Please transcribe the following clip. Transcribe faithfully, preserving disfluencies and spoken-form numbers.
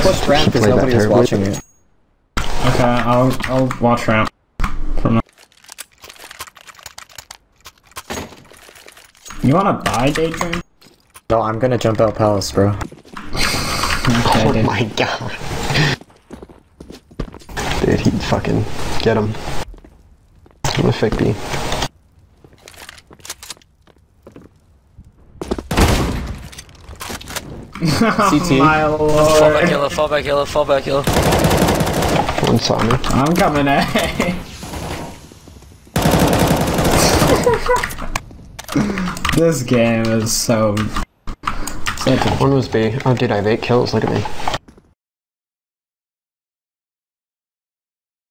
push ramp because nobody is watching it. Okay, I'll I'll watch ramp from now. You wanna buy Daydream? No, I'm gonna jump out palace, bro. Okay, Oh dude. my god. Dude, he fucking get him. I'm a fake B. C T. My lord. Fall back killer, fall back killer, fall back killer. One saw me. I'm coming, eh? This game is so... such a... One was B. Oh dude, I have eight kills, look at me.